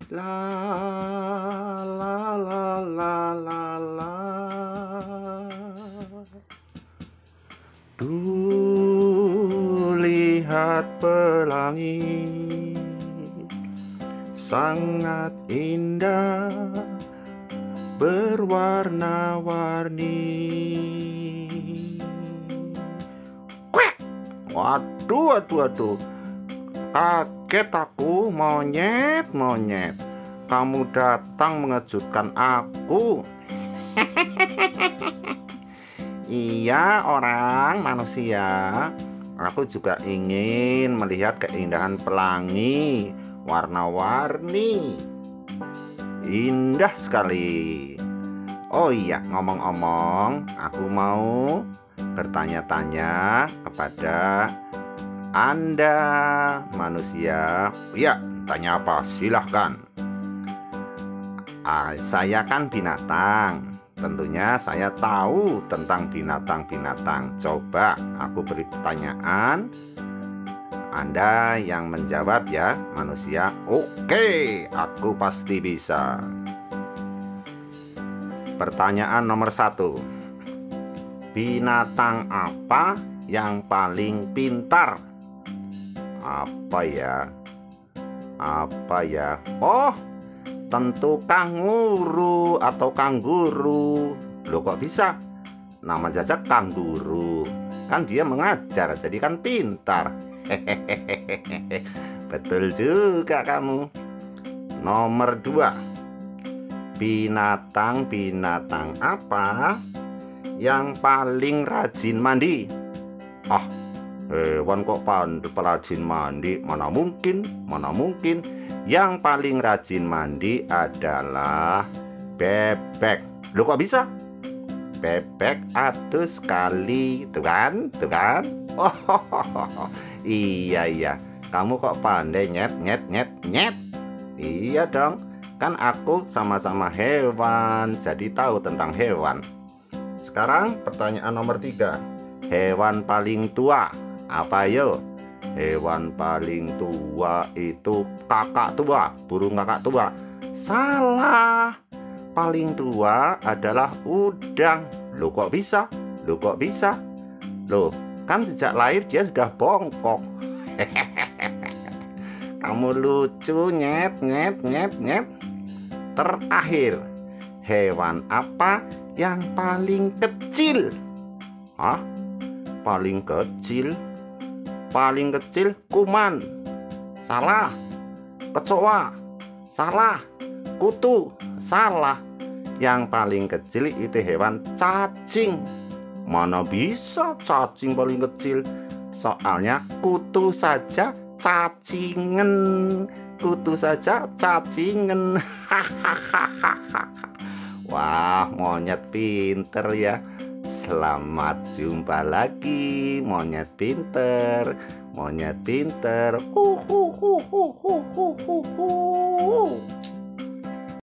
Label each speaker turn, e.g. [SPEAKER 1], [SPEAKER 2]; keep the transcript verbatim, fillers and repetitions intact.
[SPEAKER 1] La la la la la la. Tuh lihat pelangi sangat indah berwarna-warni. Kwek. Waduh, waduh, waduh. Kaget aku, monyet, monyet. Kamu datang mengejutkan aku. Iya, orang manusia. Aku juga ingin melihat keindahan pelangi, warna-warni. Indah sekali. Oh iya, ngomong-ngomong, aku mau bertanya-tanya kepada Anda manusia. Ya, tanya apa? Silahkan. Ah, saya kan binatang. Tentunya saya tahu tentang binatang-binatang. Coba aku beri pertanyaan, Anda yang menjawab ya manusia. Oke, aku pasti bisa. Pertanyaan nomor satu. Binatang apa yang paling pintar? Apa ya? Apa ya? Oh, tentu kanguru atau kangguru. Loh, kok bisa? Nama saja kangguru. Kan dia mengajar, jadi kan pintar. Hehehe. Betul juga kamu. Nomor dua. Binatang-binatang apa yang paling rajin mandi? Ah, hewan kok pandai rajin mandi? Mana mungkin, mana mungkin. Yang paling rajin mandi adalah bebek. Loh, kok bisa? Bebek aduh sekali. Tuh kan, tuh kan. Oh, iya, iya. Kamu kok pandai, nyet, nyet, nyet, nyet. Iya dong. Kan aku sama-sama hewan, jadi tahu tentang hewan. Sekarang pertanyaan nomor tiga. Hewan paling tua apa yo? Hewan paling tua itu kakak tua, burung kakak tua. Salah. Paling tua adalah udang. Loh, kok bisa? Loh, kok bisa? Loh, kan sejak lahir dia sudah bongkok. Kamu lucu, nyet, nyet, nyet, nyet. Terakhir, hewan apa yang paling kecil? Hah? Paling kecil? Paling kecil kuman. Salah. Kecoa. Salah. Kutu. Salah. Yang paling kecil itu hewan cacing. Mana bisa cacing paling kecil? Soalnya kutu saja cacingen. Kutu saja cacingen. Wah, monyet pinter ya. Selamat jumpa lagi, monyet pinter, monyet pinter. Uh, uh, uh, uh, uh, uh, uh.